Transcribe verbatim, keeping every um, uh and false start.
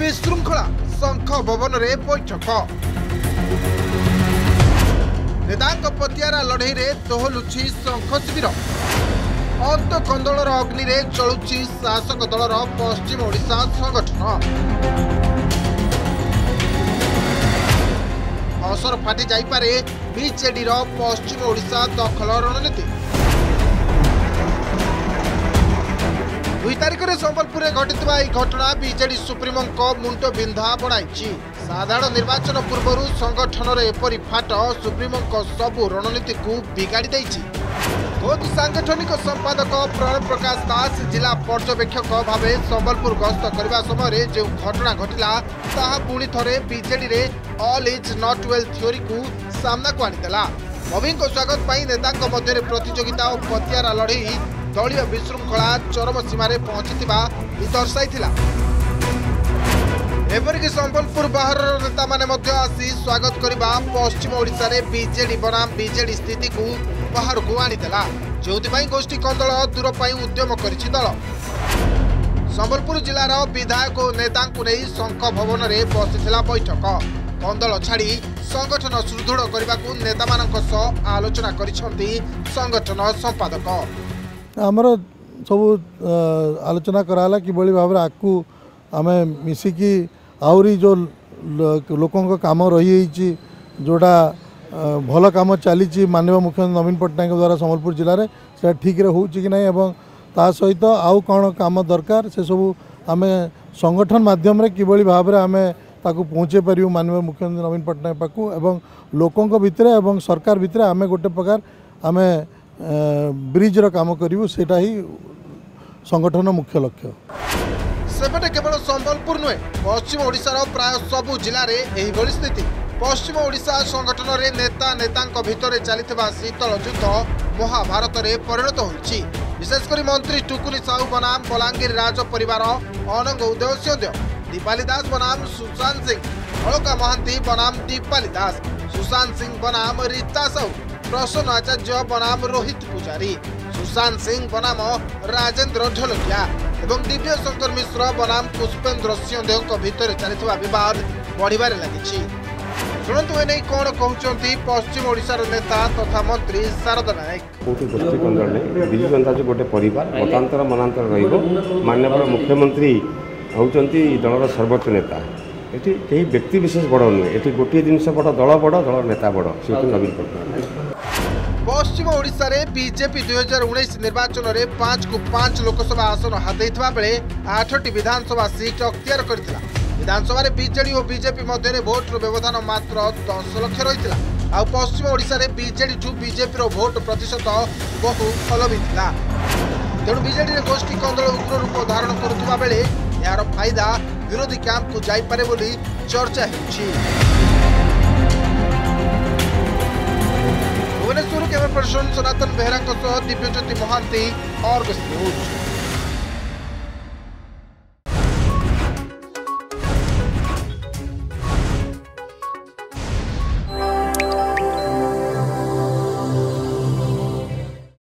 विशृंखला शंख भवन रे बैठक नेतांक पतियारा लड़ई रे दोहलुछि शंख शिविर अंत कंदलर अग्नि रे चलुछि शासक दलर पश्चिम ओडिशा संगठन असर फाटी जाइपारे बीजेडी रो पश्चिम ओडिशा दखल रणनीति दुई तारिख में संबलपुर में घटी घटना बीजेडी सुप्रीमो मुंड बिंधा बढ़ाई साधारण निर्वाचन पूर्व संगठन एपरी फाट सुप्रीमो सबू रणनीति को बिगाड़ी देछि। खुद सांगठनिक संपादक प्रणव प्रकाश दास जिला पर्यवेक्षक भाव संबलपुर गस्त करने समय जो घटना घटिला ताहा पुणी थरे बीजेडी रे all is not well theory को सामना को आनीदेला। नवीन को स्वागत पाई नेतांक मध्य प्रतियोगिता और पतियारा लड़ई दलीय विशृंखला चरम सीमार पहुंची दर्शाई एपरिक संबलपुर बाहर नेता माने मध्य आसी स्वागत करने पश्चिम ओडिशा रे बीजेडी बनाम बीजेडी स्थिति को बाहर को आनीदेला जो गोष्ठी कंदल दूर पाई उद्यम करिछि दल। संबलपुर जिलार विधायक और नेता नहीं शंख भवन में बसिथिला बैठक कंदल छाड़ी संगठन सुदृढ़ करने को नेता मानक सह आलोचना करिसेंती संगठन संपादक। आमर सब आलोचना कराला कि बड़ी भाव आकू आम मिसिकी आउरी जो लोकों काम रही जोड़ा भल कम चली माननीय मुख्यमंत्री नवीन पट्टनायक द्वारा संबलपुर जिले में से ठीक रे हो कि नहीं एवं ता सहित आउ कौन काम दरकार से सब आम संगठन माध्यम रे किभली भाव में आम ताकू पहुँचे पारू माननीय मुख्यमंत्री नवीन पट्टनायक पाखु एवं लोकों भितर एवं सरकार भितर आम गोटे प्रकार आम ब्रिज रो काम करूँ सेटा ही संगठन मुख्य लक्ष्य। सेपटे केवल संबलपुर नुहे पश्चिम ओडिशार प्राय सबु जिले में यही स्थिति पश्चिम ओडिशा संगठन रे नेता नेतांक भितर चलता शीतल युद्ध महाभारत रे परिणत होइछि। विशेषकर मंत्री टुकुनी साहू बनाम बलांगीर राज परिवार अनंग उदय सिंह दीपाली दास बनाम सुशांत सिंह अलका महांती बनाम दीपाली दास सुशांत सिंह बनाम रीता साहू प्रसन्न आचार्य बनाम रोहित पुजारी सुशांत सिंह बनाम राजेंद्र ढोलकिया एवं दिव्य शंकर मिश्र बनाम पुष्पेन्द्र सिंह भितर चलता बद बढ़िबार लगी। शुणु एने कौन कहते पश्चिम ओडिशार नेता तथा मंत्री शारदा नायक गोष्ठी कंदल नहीं विजु जनता जो गोटे परिवार मतांतर मनांतर रननीय मुख्यमंत्री होती दलर सर्वोच्च नेता ये कई व्यक्ति विशेष बड़ नुहे ये गोटे जिनस बड़ दल बड़ दल नेता बड़ से नवीन पट्टनायक। पश्चिम ओडिशा रे बीजेपी दुई हजार उन्नीस निर्वाचन में पांच को पांच लोकसभा आसन हाथ बेले आठटी विधानसभा सीट अख्तियार करथिला। विधानसभा रे बीजेडी और बीजेपी मध्य भोट व्यवधान मात्र दस लक्ष रही आ पश्चिम ओडिशा रे बीजेडी ठू बीजेपी रो भोट प्रतिशत बहु भल भी था तेणु बीजेडी रे गोष्ठी कंदल उग्र रूप धारण करुवा बेले यार फायदा विरोधी कैंप को जाइपारे बोली चर्चा होछि। भुवनेश्वर कैमरा पर्सन सनातन बेहरा दिव्यज्योति महांती और